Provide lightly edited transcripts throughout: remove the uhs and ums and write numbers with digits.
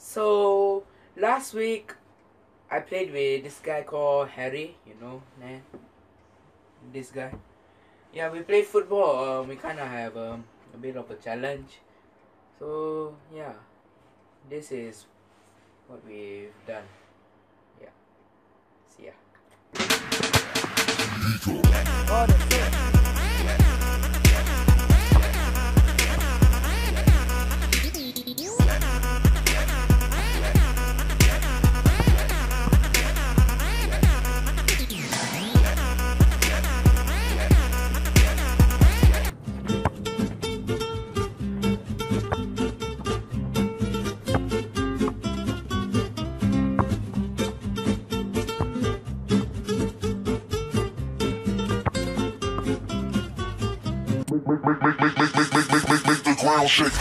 So last week I played with this guy called Hare, you know, man. This guy. Yeah, we played football. We kind of have a bit of a challenge. So yeah, this is what we've done. Yeah. See ya. Oh, that's it. Make the ground shake.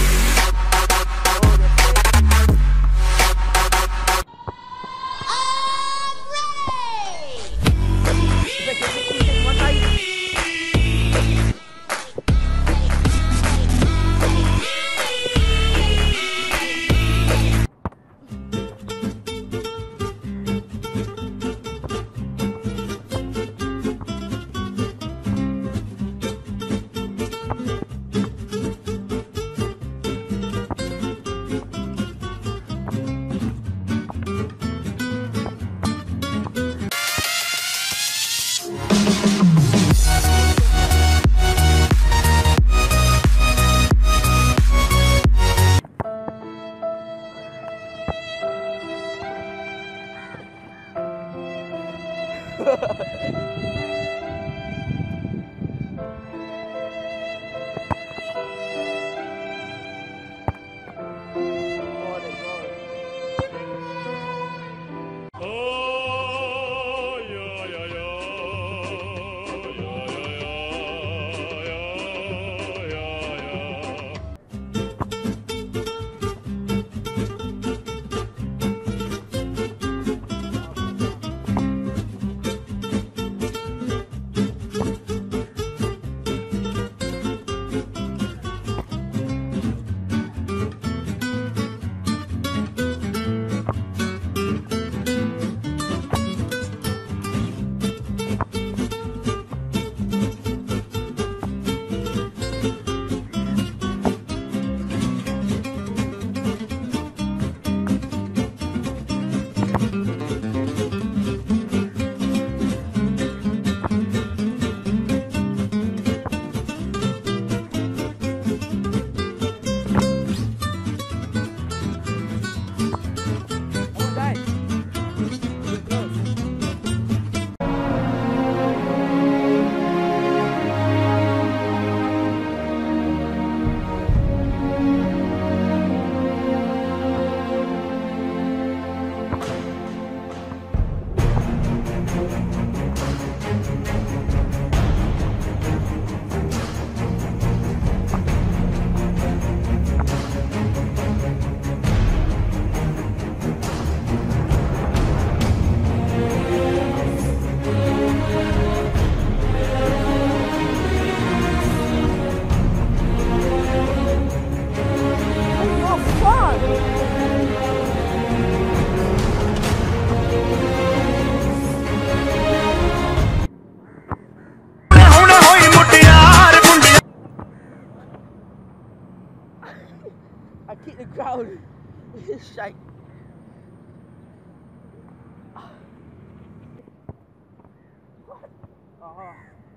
I kicked the ground. It's shite. What? Oh.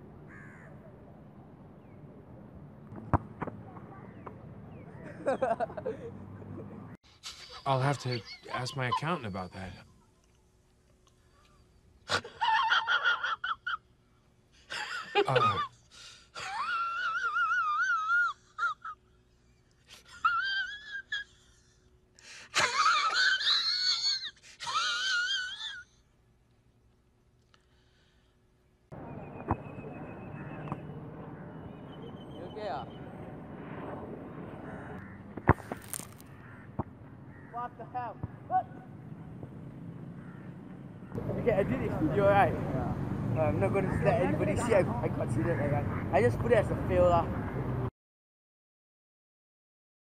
I'll have to ask my accountant about that. What the hell? What? Okay, I did this video, right? Yeah. I'm not going to let anybody see I consider it like that. I just put it as a fail lah.